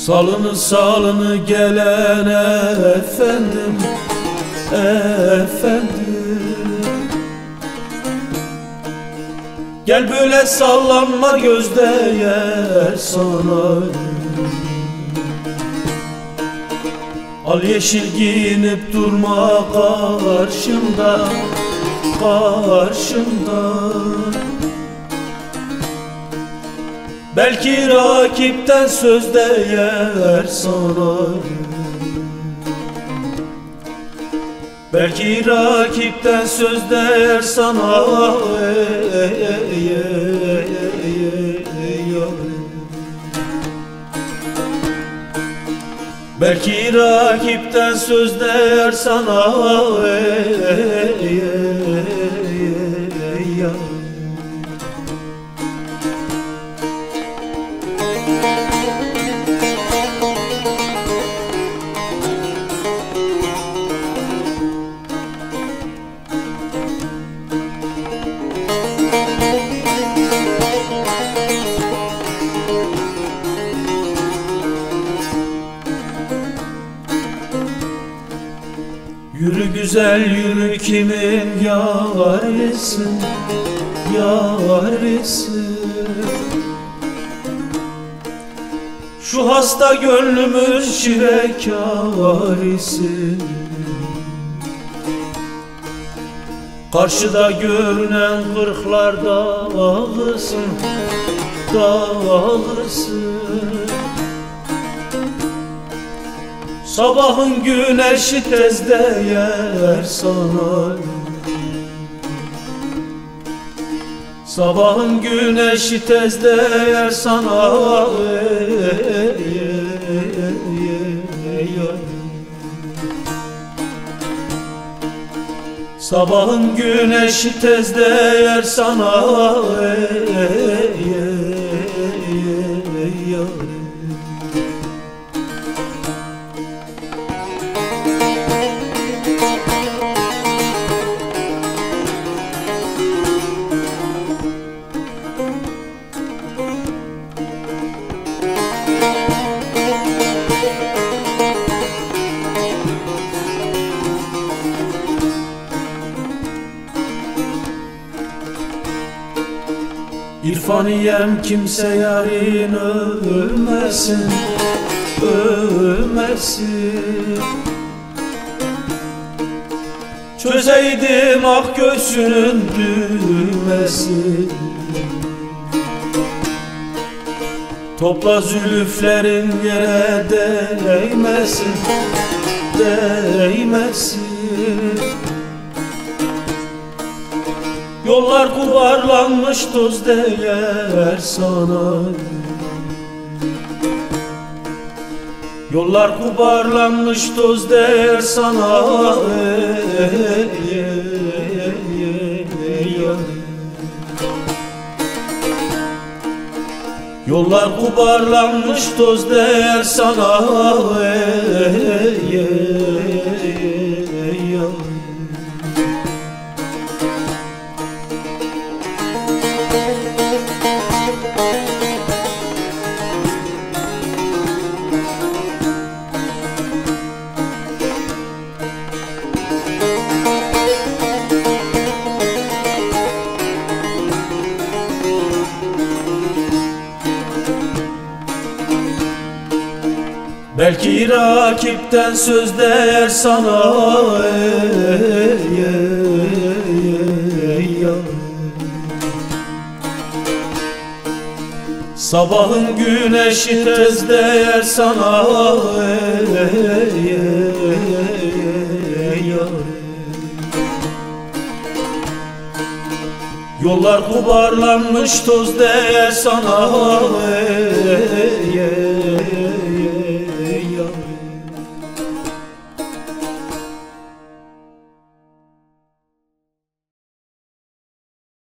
Salını salını gelen efendim, efendim. Gel böyle sallanma gözde yer sana. Al yeşil giyinip durma karşımda, karşımda. Belki rakipten söz değer sana. Belki rakipten söz değer sana. Belki rakipten söz değer sana. Yürü güzel yürü, kimin yârisin, yârisin. Şu hasta gönlümün şirekârisin. Karşıda görünen kırklar dağlısın, dağlısın. Sabahın güneşi tez değer sana. Sabahın güneşi tez değer sana. Sabahın güneşi tez değer sana. İrfaniyem kimse yarın ölmesin, ölmesin. Çözeydim ak göğsünün düğmesi. Topla zülüflerin yere değmesin, değmesin. Yollar kubarlanmış toz değer sana. Yollar kubarlanmış toz değer sana. Yollar kubarlanmış toz değer sana. Belki rakipten söz değer sana. Sabahın güneşi tez değer sana. Yollar kubarlanmış toz değer sana.